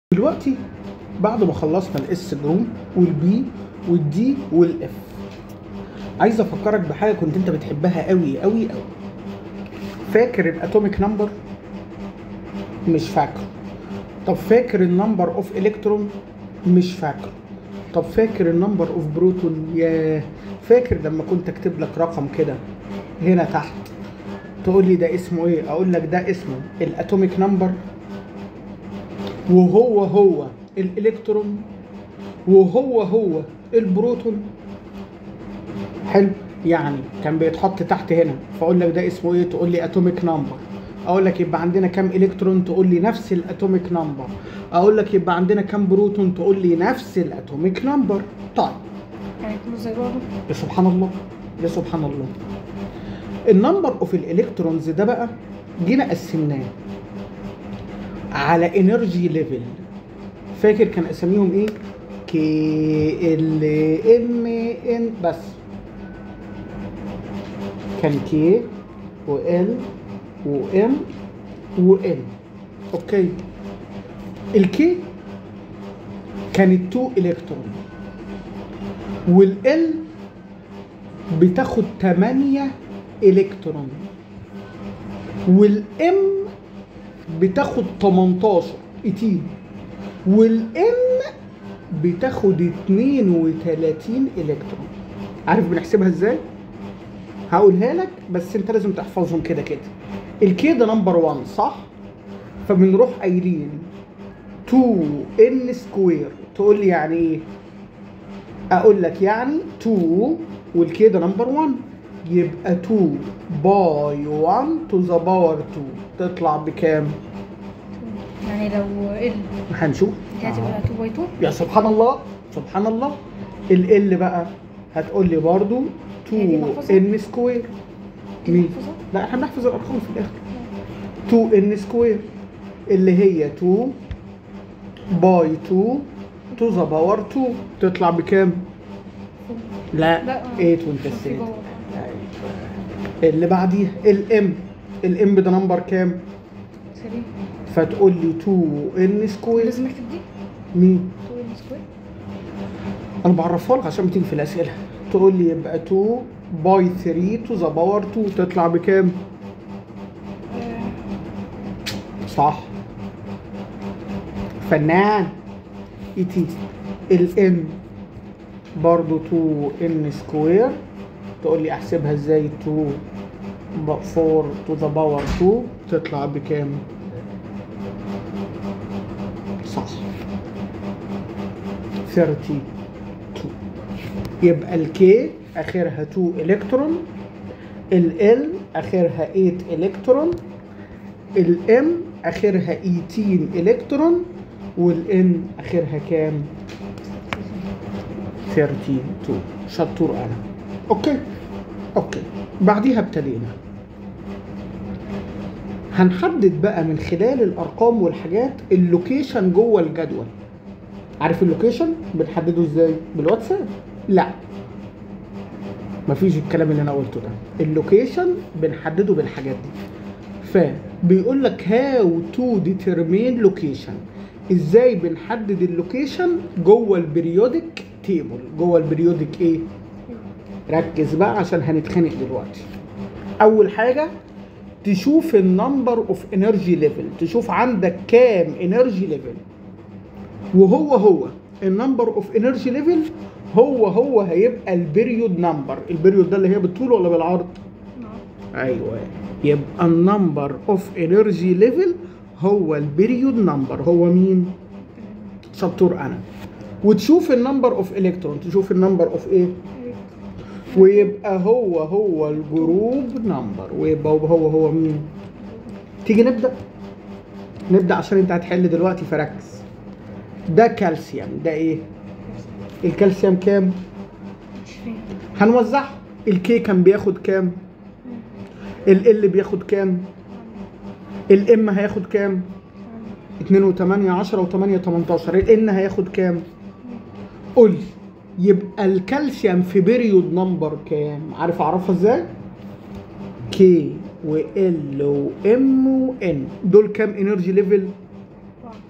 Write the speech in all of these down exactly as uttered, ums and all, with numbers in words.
دلوقتي بعد ما خلصنا الاس جروب والبي والدي والاف، عايز افكرك بحاجه كنت انت بتحبها قوي قوي قوي. فاكر الاتوميك نمبر؟ مش فاكره. طب فاكر النمبر اوف الكترون؟ مش فاكره. طب فاكر النمبر اوف بروتون؟ ياه. فاكر لما كنت اكتب لك رقم كده هنا تحت تقول لي ده اسمه ايه؟ اقول لك ده اسمه الاتوميك نمبر، وهو هو الالكترون، وهو هو البروتون. حلو، يعني كان بيتحط تحت هنا فاقول لك ده اسمه ايه؟ تقول لي اتوميك نمبر. اقول لك يبقى عندنا كام الكترون؟ تقول لي نفس الاتوميك نمبر. اقول لك يبقى عندنا كام بروتون؟ تقول لي نفس الاتوميك نمبر. طيب يعني كله زي بعضه. يا سبحان الله، يا سبحان الله. النمبر اوف الالكترونز ده بقى جينا قسمناه على انرجي ليفل. فاكر كان اساميهم ايه؟ كي ال ام ان، بس كان كي وال وام وان. اوكي، الكي كانت اتنين الكترون، والال بتاخد تمانية الكترون، والام بتاخد تمنتاشر اتنين، والان بتاخد اتنين وتلاتين الكترون. عارف بنحسبها ازاي؟ هقولها لك بس انت لازم تحفظهم كده كده. الكي ده نمبر واحد صح؟ فبنروح قايلين اتنين ان سكوير. تقول لي يعني ايه؟ اقول لك يعني اتنين والكي ده نمبر واحد، يبقى اتنين باي واحد تو ذا باور اتنين تطلع بكام؟ يعني لو ال هنشوف. دي هتبقى اتنين باي اتنين. يا سبحان الله، سبحان الله. ال بقى هتقول لي برضو اتنين ان سكوير. مين؟ لا احنا بنحفظ الارقام في الاخر. اتنين ان سكوير اللي هي اتنين باي اتنين تو ذا باور اتنين تطلع بكام؟ لا تمانية وانت السيد. اللي بعديها الام. الام ده نمبر كام؟ تلاتة. فتقول لي اتنين ان سكوير. لازم اكتب دي؟ مين؟ اتنين ان سكوير. انا بعرفها لك عشان بتيجي في الاسئله. تقول لي يبقى اتنين باي تلاتة تو ذا باور اتنين تطلع بكام؟ صح، فنان. ايتي الان برضو اتنين ان سكوير. تقول لي احسبها ازاي؟ اتنين اربعة تو ذا باور اتنين تطلع بكام؟ صح، اتنين وتلاتين. يبقى الكي اخرها اتنين الكترون، ال اخرها تمانية الكترون، الام اخرها تمنتاشر الكترون، والان اخرها كام؟ اتنين وتلاتين. شطور انا. اوكي اوكي. بعديها ابتدينا هنحدد بقى من خلال الارقام والحاجات اللوكيشن جوه الجدول. عارف اللوكيشن بنحدده ازاي؟ بالواتساب؟ لا، مفيش الكلام اللي انا قلته ده. اللوكيشن بنحدده بالحاجات دي. فبيقول لك هاو تو ديترمين لوكيشن. ازاي بنحدد اللوكيشن جوه البريودك تيبل؟ جوه البريودك ايه؟ ركز بقى عشان هنتخانق دلوقتي. اول حاجه تشوف النمبر اوف انرجي ليفل، تشوف عندك كام انرجي ليفل، وهو هو النمبر اوف انرجي ليفل هو هو هيبقى البريود نمبر. البريود ده اللي هي بالطول ولا بالعرض؟ نعم. ايوه، يبقى النمبر اوف انرجي ليفل هو البريود نمبر. هو مين؟ شطور انا. وتشوف النمبر اوف الكترون، تشوف النمبر اوف ايه؟ ويبقى هو هو الجروب نمبر، ويبقى هو هو مين؟ تيجي نبدا نبدا عشان انت هتحل دلوقتي فركز. ده كالسيوم، ده ايه؟ الكالسيوم كام؟ عشرين. هنوزعها. الكي كان بياخد كام؟ ال بياخد كام؟ الام هياخد كام؟ اتنين وتمانية عشرة وتمانية تمنتاشر. الان هياخد كام؟ قول لي. يبقى الكالسيوم في بيريود نمبر كام؟ عارف اعرفها ازاي؟ كي وال وام وان دول كام انرجي ليفل؟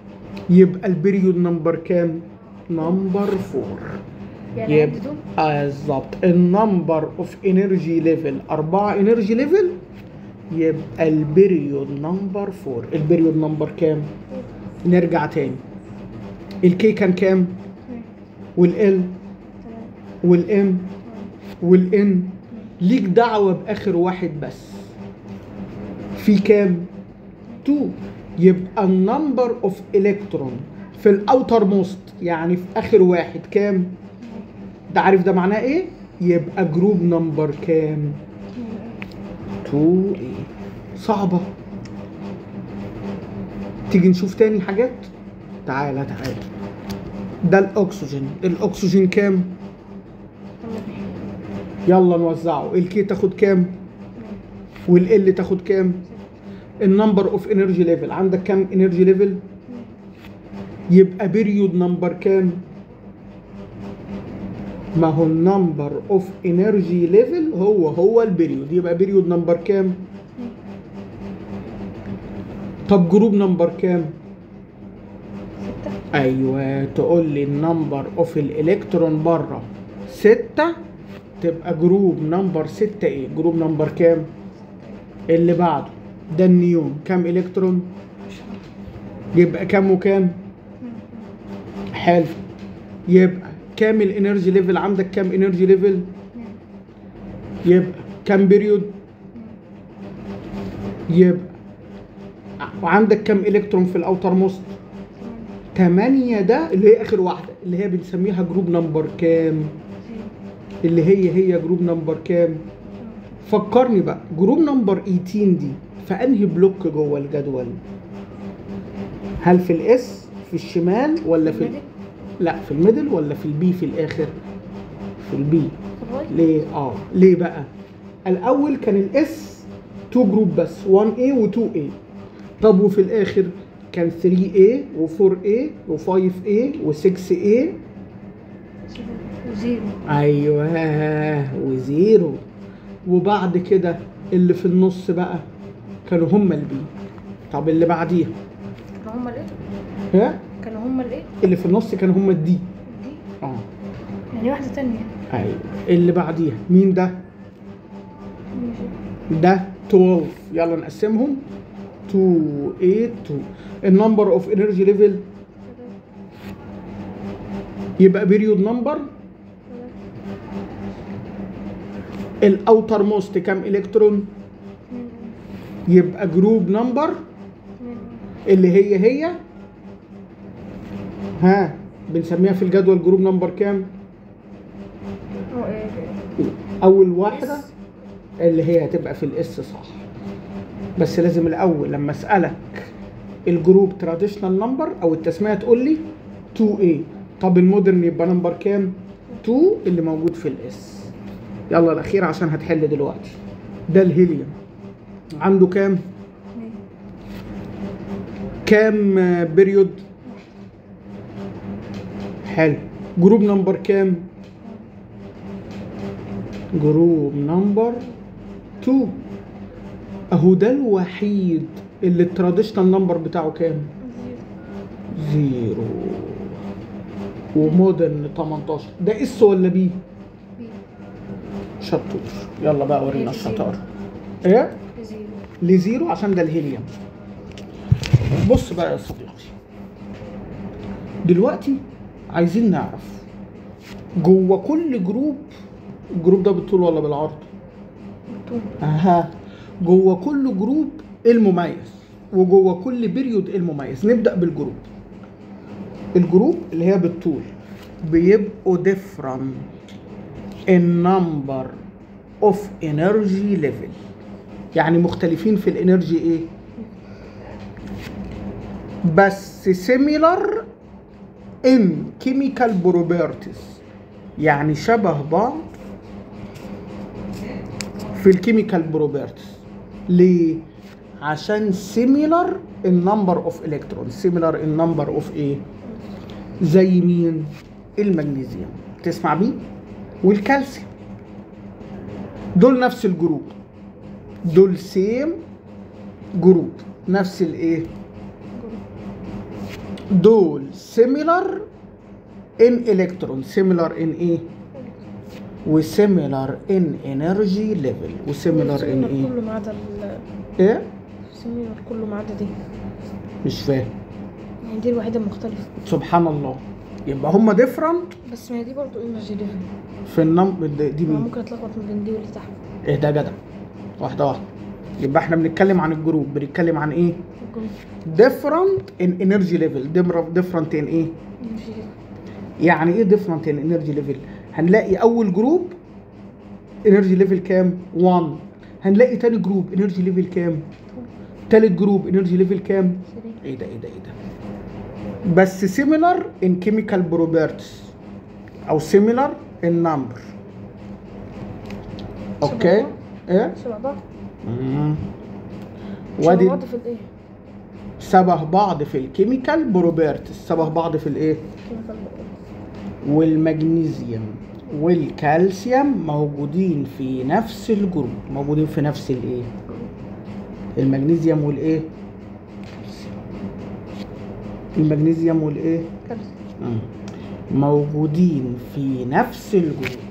يبقى البريود نمبر كام؟ نمبر فور. يعني يبقى عدته آه بالظبط النمبر اوف انرجي ليفل أربعة انرجي ليفل، يبقى البريود نمبر فور. البريود نمبر كام؟ نرجع تاني. الكي كان كام؟ والال والام والان. ليك دعوة بآخر واحد بس. في كام؟ اتنين. يبقى النمبر اوف الكترون في الاوتر موست، يعني في اخر واحد كام؟ ده عارف ده معناه ايه؟ يبقى جروب نمبر كام؟ اتنين ايه. صعبة. تيجي نشوف تاني حاجات. تعالى تعالى. ده الاكسجين. الاكسجين كام؟ يلا نوزعه. الكي تاخد كام؟ والال تاخد كام؟ النمبر اوف انرجي ليفل عندك كام انرجي ليفل؟ يبقى بيريود نمبر كام؟ ما هو النمبر اوف انرجي ليفل هو هو البيريود، يبقى بيريود نمبر كام؟ طب جروب نمبر كام؟ ستة. ايوه تقول لي النمبر اوف الالكترون بره ستة، تبقى جروب نمبر ستة ايه؟ جروب نمبر كام؟ اللي بعده ده النيون كام الكترون؟ يبقى كام وكام؟ حلو. يبقى كام الانرجي ليفل عندك؟ كام انرجي ليفل؟ يبقى كام بيريود؟ يبقى وعندك كام الكترون في الاوتر موست؟ تمانية. ده اللي هي اخر واحده اللي هي بنسميها جروب نمبر كام؟ اللي هي هي جروب نمبر كام؟ فكرني بقى. جروب نمبر تمنتاشر دي في انهي بلوك جوه الجدول؟ هل في الاس في الشمال ولا في ال... لا في الميدل ولا في البي في الاخر؟ في البي. ليه؟ اه ليه بقى؟ الاول كان الاس اتنين جروب بس واحد ايه و اتنين ايه. طب وفي الاخر كان تلاتة ايه و اربعة ايه و خمسة ايه و ستة ايه وزيرو. ايوه وزيرو. وبعد كده اللي في النص بقى كانوا هما البي. طب اللي بعديها كانوا هما الايه؟ ها؟ كانوا هما الايه؟ اللي في النص كانوا هما الدي. دي اه يعني واحدة تانية. ايوه. اللي بعديها مين ده؟ ماشي. ده اتناشر. يلا نقسمهم. اتنين تمانية اتنين. النمبر اوف انرجي ليفل يبقى بيريود نمبر. الاوتر موست كام الكترون؟ يبقى جروب نمبر اللي هي هي ها بنسميها في الجدول جروب نمبر كام؟ هو ايه؟ اول واحده اللي هي هتبقى في الاس صح. بس لازم الاول لما اسالك الجروب تراديشنال نمبر او التسميه تقول لي اتنين ايه. طب المودرن يبقى نمبر كام؟ اتنين اللي موجود في الاس. يلا الاخير عشان هتحل دلوقتي. ده الهيليوم عنده كام؟ كام بيريود؟ حلو. جروب نمبر كام؟ جروب نمبر اتنين. اهو ده الوحيد اللي التراديشنال نمبر بتاعه كام؟ زيرو. ومودرن تمنتاشر. ده اس ولا بي؟ شطور. يلا بقى ورينا الشطاره. ايه؟ زيرو. لزيرو عشان ده الهيليوم. بص بقى يا صديقي، دلوقتي عايزين نعرف جوه كل جروب، الجروب ده بالطول ولا بالعرض؟ بالطول. اها. جوه كل جروب المميز وجوه كل بيريود المميز. نبدأ بالجروب. الجروب اللي هي بالطول بيبقوا different in number of energy level، يعني مختلفين في الانرجي ايه؟ بس similar in chemical properties، يعني شبه بعض في الكيميكال بروبرتيز. ليه؟ عشان similar in number of electrons. similar in number of ايه؟ زي مين؟ المغنيسيوم تسمع بيه والكالسيوم. دول نفس الجروب، دول سيم جروب، نفس الايه؟ دول سيميلر ان الكترون، سيميلر ان ايه؟ وسيميلر ان انرجي ليفل، وسيميلر ان ايه؟ كله ما عدا ال ايه؟ سيميلر كله ما عدا دي، مش فاهم. يعني دي الوحيدة المختلفة. سبحان الله. يبقى هما ديفرنت بس ما هي دي برضه انرجي ليفل. في النمبر دي مين؟ ممكن اتلخبط ما بين دي واللي تحت. ايه ده جدع؟ واحدة واحدة. يبقى احنا بنتكلم عن الجروب، بنتكلم عن ايه؟ ديفرنت ان انرجي ليفل. ديفرنت ان ايه؟ انرجي ليفل. يعني ايه ديفرنت ان انرجي ليفل؟ هنلاقي اول جروب انرجي ليفل كام؟ واحد. هنلاقي تاني جروب انرجي ليفل كام؟ تالت جروب انرجي ليفل كام؟ ايه ده ايه ده ايه ده؟ بس سيميلر ان كيميكال بروبرتيز او سيميلر ان نمبر. اوكي؟ ايه؟ شبه بعض. امم شبه بعض في الايه؟ شبه بعض في الكيميكال بروبرتيز، شبه بعض في الايه؟ كيميكال. والمغنيسيوم والكالسيوم موجودين في نفس الجروب، موجودين في نفس الايه؟ المغنيسيوم والايه؟ المغنيسيوم والايه؟ كالسيوم. موجودين في نفس الجروب.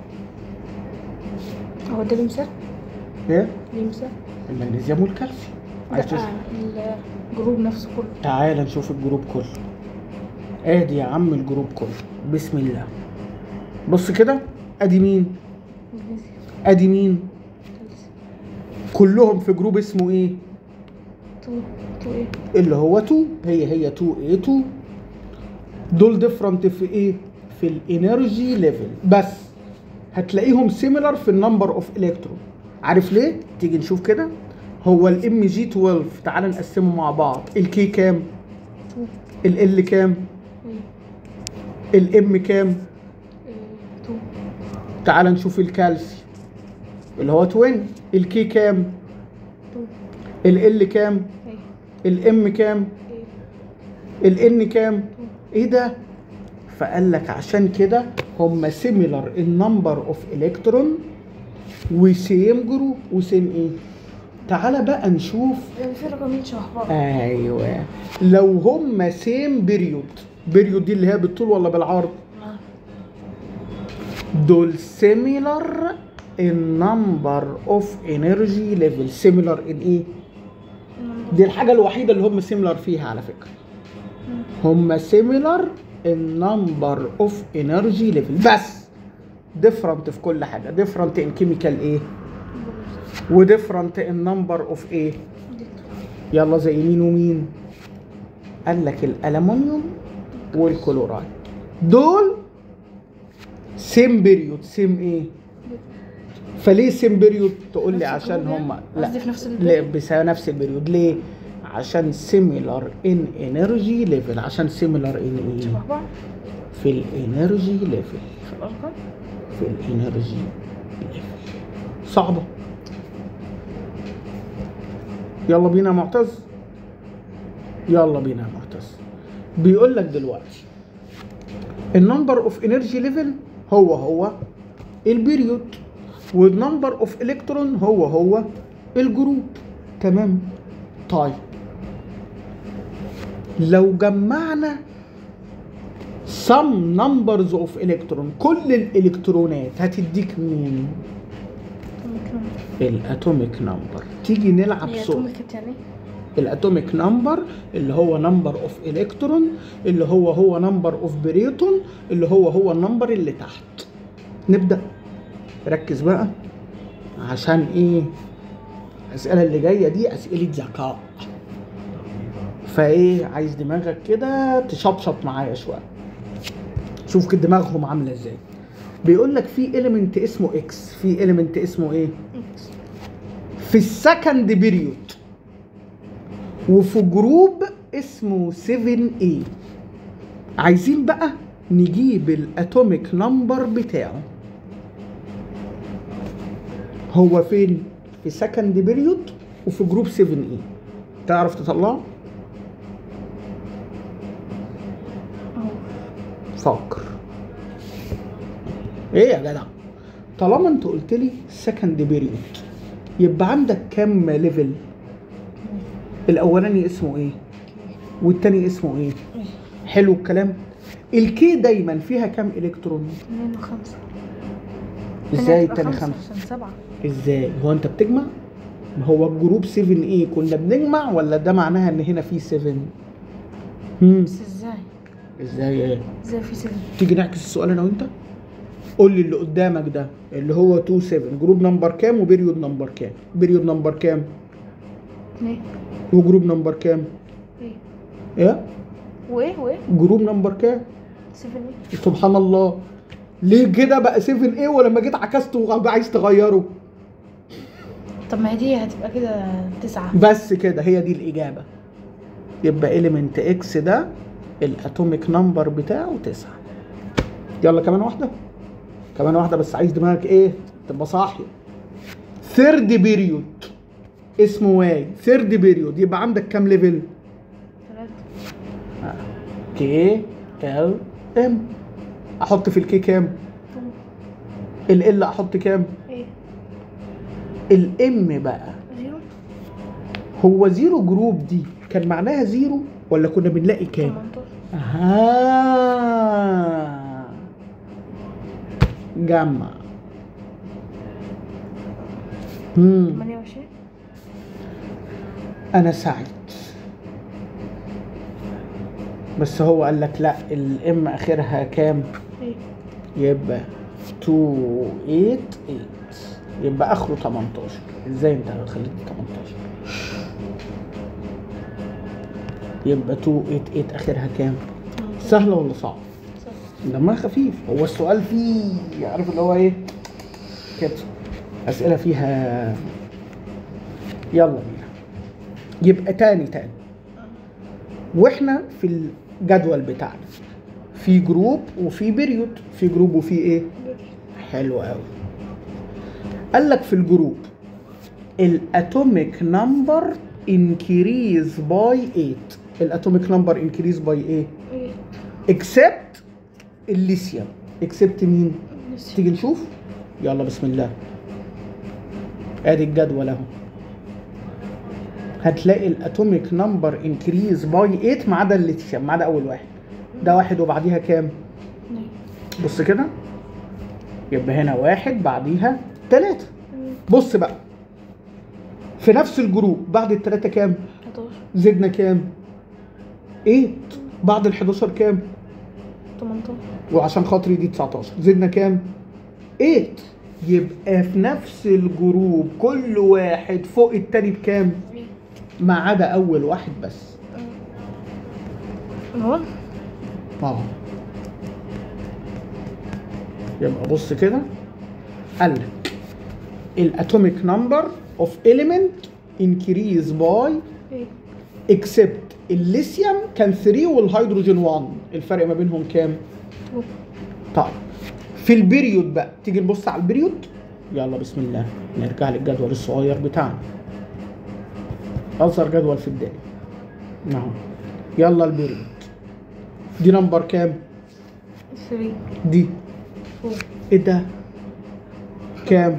هو ده المثال؟ ايه؟ ليه مثال؟ المغنيسيوم والكالسيوم. عايز تشوف؟ لا الجروب نفسه كله. تعال نشوف الجروب كله. ادي يا عم الجروب كله، بسم الله. بص كده، ادي مين؟ ادي مين؟ كلهم في جروب اسمه ايه؟ اتنين. اتنين ايه؟ اللي هو اتنين. هي هي اتنين ايه اتنين. دول ديفرنت في ايه؟ في الانرجي ليفل، بس هتلاقيهم سيميلر في النمبر اوف الكترون. عارف ليه؟ تيجي نشوف كده. هو الام جي اتناشر، تعال نقسمه مع بعض. الكي كام؟ ال ال كام؟ الام كام؟ اتنين. تعال نشوف الكالسيوم اللي هو عشرين. الكي كام؟ ال ال كام؟ الام كام؟ الان كام؟ ايه ده؟ فقال لك عشان كده هم سيميلر النمبر اوف الكترون وسيم جروب وسيم ايه؟ تعالى بقى نشوف. يعني في رقمين شبه بعض. ايوه، لو هم سيم بيريود. بيريود دي اللي هي بالطول ولا بالعرض؟ دول سيميلر النمبر اوف انرجي ليفل. سيميلر ان ايه؟ دي الحاجه الوحيده اللي هم سيميلر فيها على فكره. هم سيميلر النمبر اوف انرجي ليفل، بس ديفرنت في كل حاجه. ديفرنت ان كيميكال ايه؟ وديفرنت ان نمبر اوف ايه؟ يلا زي مين ومين؟ قال لك الالومنيوم والكلورايد دول سيم بيريود. سيم ايه؟ فليه سيم بيريود؟ تقول لي عشان هم لا في نفس لا بس نفس البيريود. ليه؟ عشان سيميلر ان انرجي ليفل. عشان سيميلر ان ايه؟ شبه بعض في الانرجي ليفل. في الارقام. في الانرجي ليفل. صعبه. يلا بينا يا معتز. يلا بينا يا معتز. بيقول لك دلوقتي النمبر اوف انرجي ليفل هو هو البيريود، والنمبر اوف الكترون هو هو الجروب. تمام. طيب لو جمعنا some numbers of electron، كل الالكترونات هتديك مين؟ الاتوميك نمبر. تيجي نلعب صوت. يعني الاتوميك نمبر اللي هو نمبر اوف الكترون، اللي هو هو نمبر اوف بريتون، اللي هو هو النمبر اللي تحت. نبدا. ركز بقى عشان ايه؟ الاسئله اللي جايه دي اسئله ذكاء، فايه عايز دماغك كده تشطشط معايا شويه. شوف كده دماغهم عامله ازاي. بيقول لك في اليمنت اسمه اكس، في اليمنت اسمه ايه؟ في السكند بيريود، وفي جروب اسمه سبعة اي. عايزين بقى نجيب الاتوميك نمبر بتاعه. هو فين؟ في سكند بيريود وفي جروب سبعة اي. تعرف تطلعه؟ فكر. ايه يا جدع؟ طالما انت قلت لي سكند بيريود يبقى عندك كام ليفل؟ الاولاني اسمه ايه؟ والتاني اسمه ايه؟ ايه حلو الكلام. الكي دايما فيها كام الكترون؟ اتنين وخمسة. ازاي هتبقى التاني خمسة خمسة؟ عشان سبعة. ازاي؟ هو انت بتجمع؟ ما هو الجروب سبعة ايه كنا بنجمع ولا ده معناها ان هنا في سبعة؟ هم بس ازاي؟ ازاي ايه؟ ازاي في سبعة؟ تيجي نعكس السؤال انا وانت. قول لي اللي قدامك ده اللي هو اتنين سبعة جروب نمبر كام وبيريود نمبر كام؟ بيريود نمبر كام؟ اتنين. وجروب نمبر كام؟ ايه ايه؟ وايه وايه؟ جروب نمبر كام؟ سبعة ايه؟ سبحان الله. ليه كده بقى سبعة ايه ولما جيت عكسته وبقى عايز تغيره؟ طب ما هي دي هتبقى كده تسعة. بس كده هي دي الإجابة. يبقى إليمنت إكس ده الأتوميك نمبر بتاعه تسعة. يلا كمان واحدة. كمان واحدة بس عايز دماغك إيه؟ تبقى صاحية. ثيرد بيريود اسمه واي. ثيرد بيريود يبقى عندك كام ليفل؟ تلاتة. كي ال ام. أحط في الكي كام؟ تو. ال ال أحط كام؟ ايه؟ الام بقى زيرو. هو زيرو جروب دي كان معناها زيرو ولا كنا بنلاقي كام؟ تمنتاشر. اها جمع. امم تمانية وعشرين. انا سعيد بس هو قال لك لا الام اخرها كام؟ ايه؟ يبقى اتنين تمانية تمانية يبقى اخره تمنتاشر. ازاي انت خليته تمنتاشر؟ يبقى اتنين تمانية تمانية اخرها كام؟ سهله ولا صعبه؟ سهل. دمها خفيف. هو السؤال فيه عارف اللي هو ايه كده اسئله فيها. يلا بينا. يبقى تاني تاني واحنا في الجدول بتاعنا في جروب وفي بيريود. في جروب وفي ايه؟ حلو قوي. قال لك في الجروب الاتوميك نمبر انكريز باي تمانية. الاتوميك نمبر انكريز باي ايه؟ ايه؟ اكسبت الليثيوم. اكسبت مين؟ نسي. تيجي نشوف. يلا بسم الله. ادي الجدول اهو. هتلاقي الاتوميك نمبر انكريز باي تمانية ما عدا الليثيوم ما عدا اول واحد. ده واحد وبعديها كام؟ اتنين. بص كده. يبقى هنا واحد بعديها تلاتة. بص بقى في نفس الجروب بعد التلاتة كام؟ حداشر. زدنا كام؟ تمانية. بعد الحداشر كام؟ تمنتاشر. وعشان خاطري دي تسعتاشر زدنا كام؟ تمانية. يبقى في نفس الجروب كل واحد فوق التاني بكام؟ ايه؟ ما عدا اول واحد بس. هو؟ اه يبقى بص كده. قال لك الاتوميك نمبر اوف element increase by ايه؟ except الليثيوم كان تلاتة والهيدروجين واحد. الفرق ما بينهم كام؟ تو. طيب في البريود بقى تيجي نبص على البريود. يلا بسم الله نرجع للجدول الصغير بتاعنا. اصغر جدول في الدنيا اهو. يلا البريود دي نمبر كام؟ تلاتة. دي فور. ايه ده؟ كام؟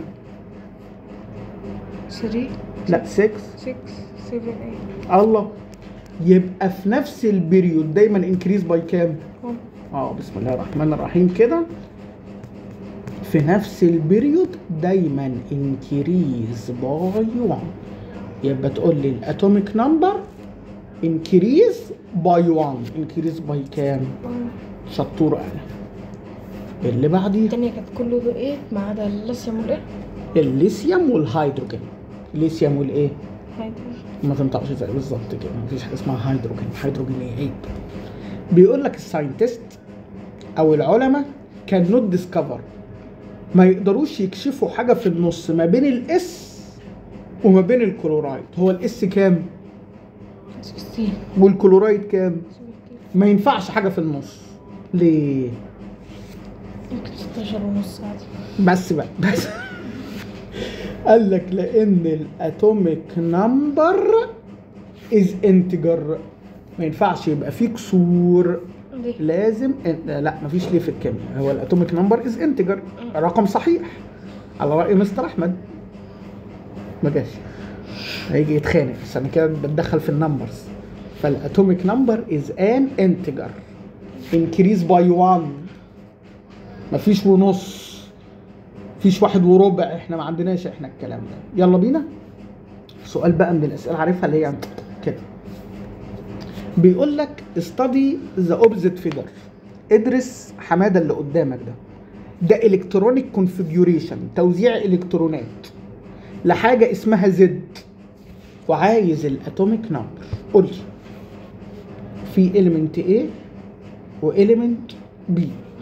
تلاتة. لا ستة. ستة. سبعة. ايه؟ الله. يبقى في نفس البريود دايما انكريز باي كام؟ واحد. اه بسم الله الرحمن الرحيم كده. في نفس البريود دايما انكريز باي واحد. يبقى تقول لي الاتوميك نمبر انكريز باي واحد. انكريز باي كام؟ واحد. شطور انا. اللي بعديه التانية كانت كله ده ايه ما عدا الليثيوم والايه؟ الليثيوم والهيدروجين. الليثيوم والايه؟ هيدروجين. ما تنطقش زي بالظبط كده. مفيش حاجه اسمها هيدروجين. هيدروجين ايه؟ عيب. بيقول لك الساينتست او العلماء كان نوت ديسكفر ما يقدروش يكشفوا حاجه في النص ما بين الاس وما بين الكلورايد. هو الاس كام؟ ستاشر. والكلورايد كام؟ سبعتاشر. ما ينفعش حاجه في النص. ليه؟ ممكن ستاشر ونص عادي. بس بقى بس قال لك لان الاتوميك نمبر از انتجر. ما ينفعش يبقى فيه كسور. ليه؟ لازم لا مفيش ليه في الكيمياء. هو الاتوميك نمبر از انتجر رقم صحيح على راي مستر احمد. ما جاش هيجي يتخانق بس انا كده بتدخل في النمبرز. فالاتوميك نمبر از ان انتجر انكريز باي واحد. مفيش ونص، مفيش واحد وربع، احنا ما عندناش احنا الكلام ده. يلا بينا سؤال بقى من الاسئله عارفها اللي هي كده. بيقول لك study the opposite figure. ادرس حماده اللي قدامك ده. ده الكترونيك كونفيجوريشن، توزيع الكترونات لحاجه اسمها زد، وعايز الاتوميك نمبر. قول لي في element A و element B.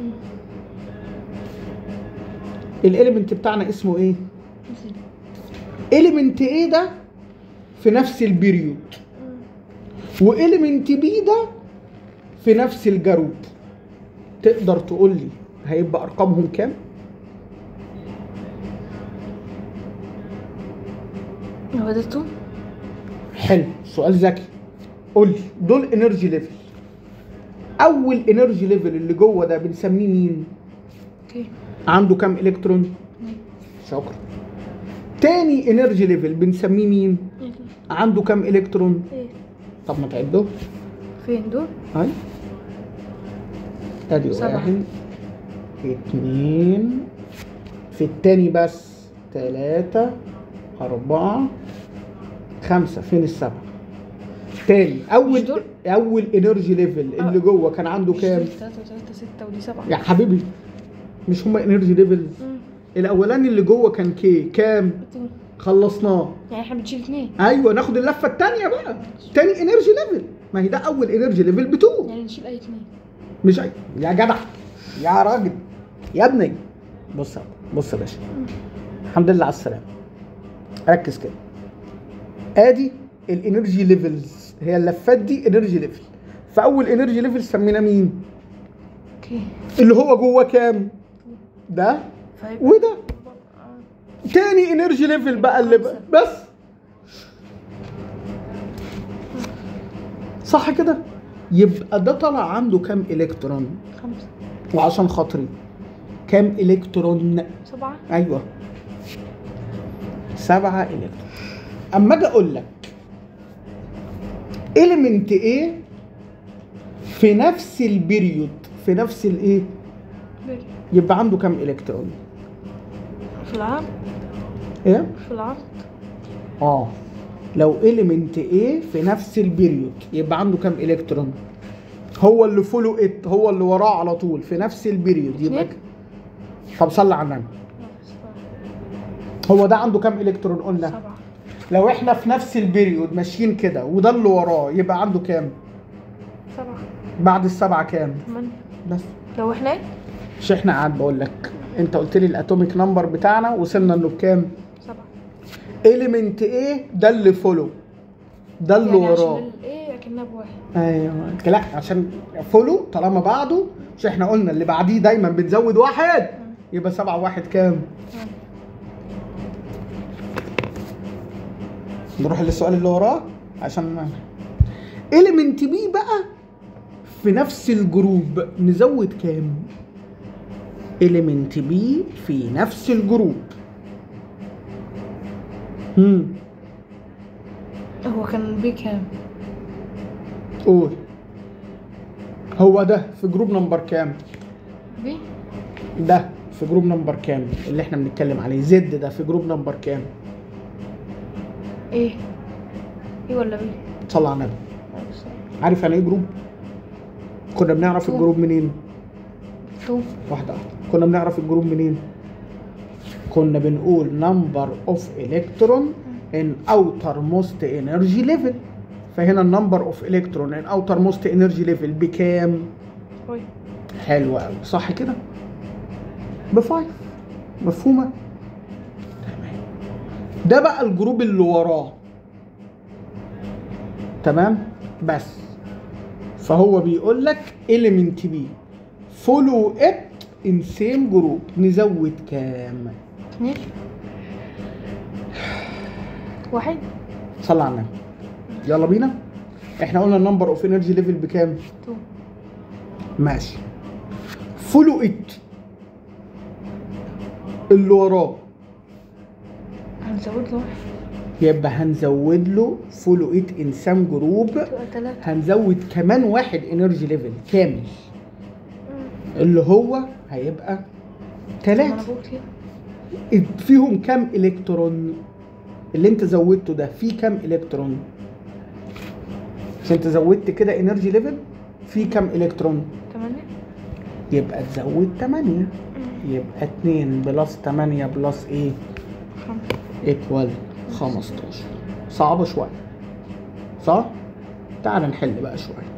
الاليمنت بتاعنا اسمه ايه؟ element A ده في نفس البيريود، وإليمنت بي ده في نفس الجروب. تقدر تقول لي هيبقى ارقامهم كام؟ هو ده تو. حلو، سؤال ذكي. قول لي دول انرجي ليفل. اول انرجي ليفل اللي جوه ده بنسميه مين؟ اوكي. عنده كام الكترون؟ شكرا. تاني انرجي ليفل بنسميه مين؟ عنده كام الكترون؟ ايه. طب ما تعدهم. فين دول؟ هاي ادي واحد اتنين، في التاني بس تلاتة أربعة خمسة. فين السبعة؟ تاني أول أول انرجي ليفل اللي جوه كان عنده كام؟ تلاتة وتلاتة ستة ودي سبعة. يا حبيبي مش هما انرجي ليفل؟ الأولاني اللي جوه كان كي كام؟ خلصناه. يعني احنا بنشيل اتنين. ايوه ناخد اللفه الثانيه بقى. تاني انرجي ليفل، ما هي ده اول انرجي ليفل بتو. يعني نشيل اي اتنين. مش أي. يا جدع يا راجل يا ابني، بص بص يا باشا، الحمد لله على السلامه. ركز كده، ادي الانرجي ليفلز، هي اللفات دي انرجي ليفل. فاول انرجي ليفل سمينا مين؟ اوكي. اللي هو جوه كام؟ ده وده. تاني انرجي ليفل بقى اللي بقى بس صح كده؟ يبقى ده طلع عنده كام الكترون؟ خمسة. وعشان خاطري كام الكترون؟ سبعة. ايوه سبعة الكترون. اما اجي اقول لك element A في نفس البيريود، في نفس الايه؟ يبقى عنده كام الكترون؟ في العرض. ايه؟ في العرض. اه لو element A في نفس البيريود يبقى عنده كام الكترون؟ هو اللي فولو ات، هو اللي وراه على طول في نفس البيريود يبقى ك... طب صلي على النبي. هو ده عنده كام الكترون قلنا؟ سبعة. لو احنا في نفس البيريود ماشيين كده وده اللي وراه يبقى عنده كام؟ سبعة. بعد السبعة كام؟ ثمانية. بس لو احنا ايه؟ مش احنا قاعد بقول لك، انت قلت لي الاتوميك نمبر بتاعنا وصلنا انه بكام؟ سبعة. element A ده اللي فولو، ده اللي يعني وراه. عشان الايه اكنها بواحد. ايوه لا عشان فولو طالما بعده، مش احنا قلنا اللي بعديه دايما بتزود واحد، يبقى سبعة واحد كام؟ نروح للسؤال اللي وراه عشان element B بقى في نفس الجروب نزود كام؟ element B في نفس الجروب. هم هو كان بي كام؟ قول. هو ده في جروب نمبر كام؟ بي. ده في جروب نمبر كام اللي احنا بنتكلم عليه؟ زد ده في جروب نمبر كام؟ ايه؟ ايه ولا بي؟ صلى على النبي. عارف يعني ايه جروب؟ كنا بنعرف الجروب منين؟ تو. واحدة واحدة. كنا بنعرف الجروب منين؟ كنا بنقول number of electron in outermost energy level. فهنا النمبر اوف الكترون ان اوتر موست انرجي ليفل بكام؟ طيب حلو قوي صح كده؟ بفايف. مفهومه؟ تمام. ده بقى الجروب اللي وراه تمام؟ بس فهو بيقول لك element B follow it in same group. نزود كام؟ اثنين. واحد. صلى على النبي. يلا بينا. احنا قلنا النمبر اوف انرجي ليفل بكام؟ اتنين. ماشي. فولو ات اللي وراه هنزود له واحد. يبقى هنزود له فولو ايت انسان جروب، تبقى تلاتة. هنزود كمان واحد انرجي ليفل كامل مم. اللي هو هيبقى طب ما انا تلاتة. بقول كده. فيهم كام الكترون؟ اللي انت زودته ده فيه كام الكترون؟ عشان انت زودت كده انرجي ليفل فيه كام الكترون؟ تمانية. يبقى تزود تمانية. مم. يبقى اتنين بلس تمانية بلس ايه؟ خمسة. ايكوال خمستاشر. صعبة شوية صح؟ تعال نحل بقى شوية.